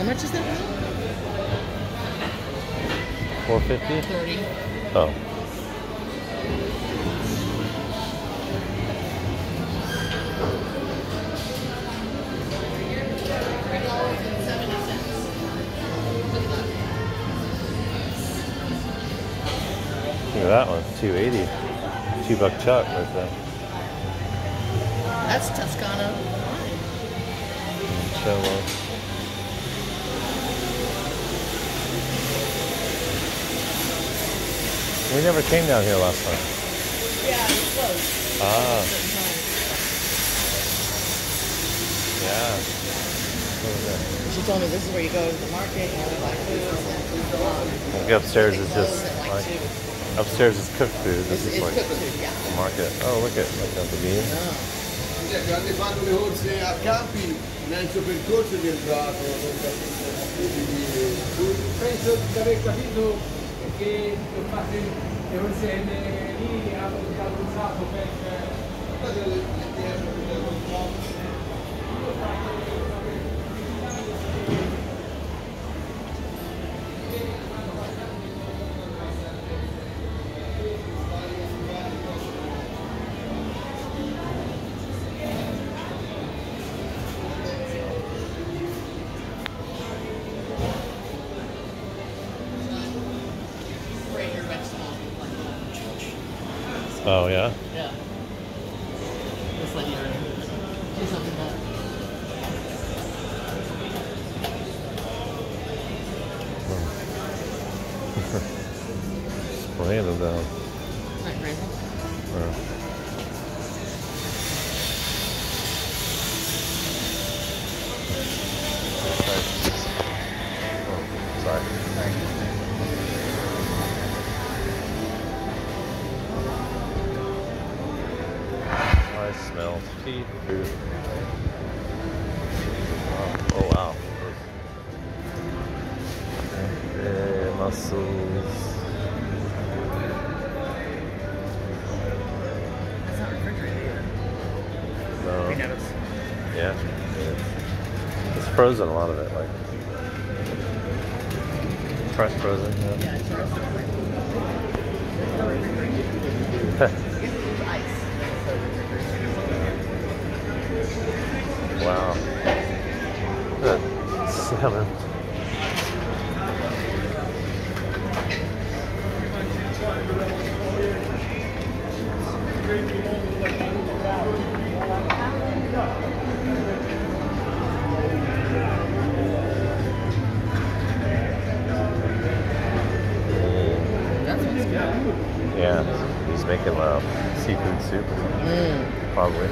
much is that? 450? 30. Oh. Look at that one, $2.80. $2 chuck right there. That's Toscano. Cello. We never came down here last time. Yeah, it's close. Ah. Yeah. What was that? She told me this is where you go to the market and all like food. Like upstairs is just like upstairs is cooked food. This is like cooked food, yeah. the market. Oh, look at the beans. Quando fanno le corse a campi, mezzo percorso è entrato, penso di aver capito che fate le corse lì hanno usato per Oh yeah. Yeah. It's like do something that. Spraying them down. Isn't that crazy? Yeah. Oh, sorry. I smell seafood. Oh wow. Mussels. It's not refrigerated either. No. We noticed. Yeah. It's frozen, a lot of it, like fresh frozen. Yeah, Yeah. it's frozen. Ice. Wow. Look at salmon. Yeah, he's making seafood soup or something. Probably.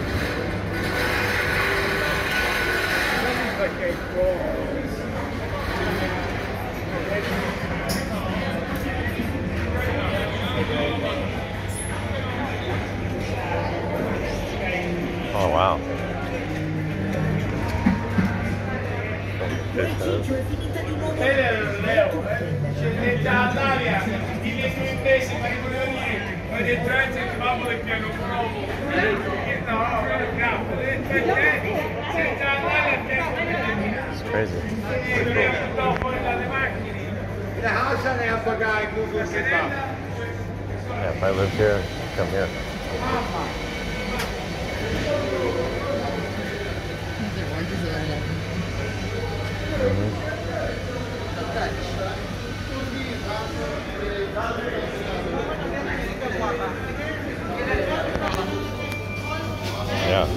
Oh wow. Fish head. It's crazy. Pretty cool. Yeah, if I lived here, I'd come here. Yeah.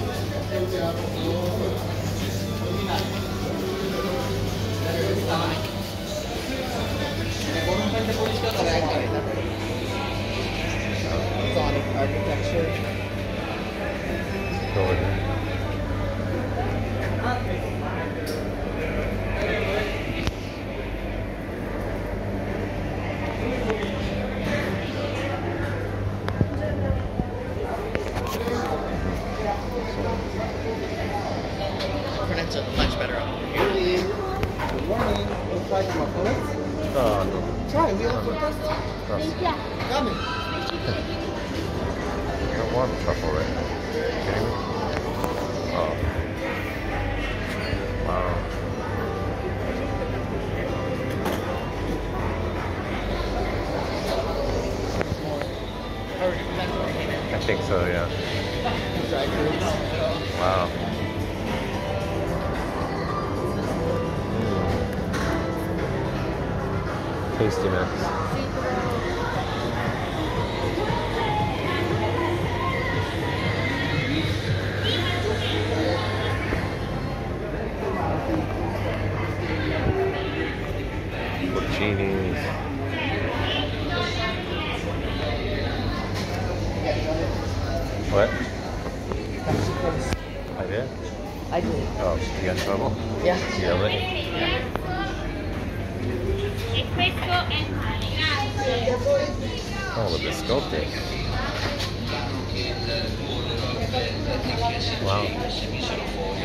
Exotic architecture. Over here. Pronouns are much better up here. Good morning. We'll try some apples. Try, we have for test. Come in. I don't want truffle right now. Are you kidding me? Oh. Wow. so, yeah. Dry fruits. Wow. Tasty mix. Porcinis. What? I did? I did. Oh, you got in trouble? Yeah. You yelled at me? Oh, the biscotti. Wow.